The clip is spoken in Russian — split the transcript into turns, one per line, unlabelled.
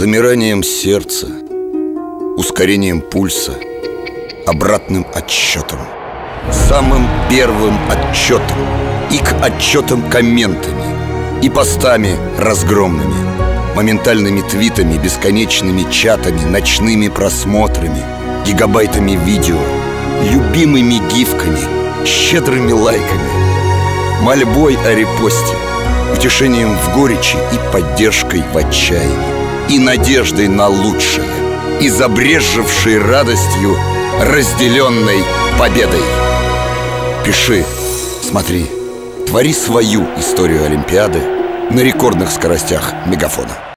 замиранием сердца, ускорением пульса, обратным отсчетом, самым первым отчетом и к отчетам комментами и постами разгромными, моментальными твитами, бесконечными чатами, ночными просмотрами, гигабайтами видео, любимыми гифками, щедрыми лайками, мольбой о репосте, утешением в горечи и поддержкой в отчаянии, и надеждой на лучшее, и забрезжившей радостью разделенной победой. Пиши, смотри, твори свою историю Олимпиады на рекордных скоростях мегафона.